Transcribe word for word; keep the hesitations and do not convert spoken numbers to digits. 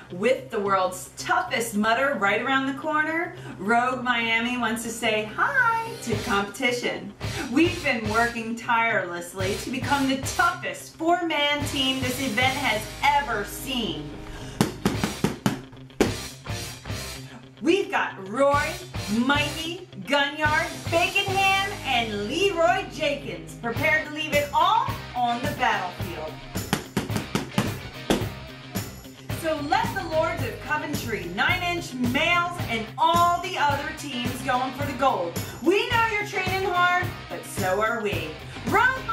With the world's toughest mudder right around the corner, Rogue Miami wants to say hi to competition. We've been working tirelessly to become the toughest four-man team this event has ever seen. We've got Roy, Mikey, Gunyard, Bacon Ham, and Leroy Jenkins prepared to leave it all on the battlefield. So let the Lords of Coventry, nine inch males, and all the other teams going for the gold. We know you're training hard, but so are we. Run!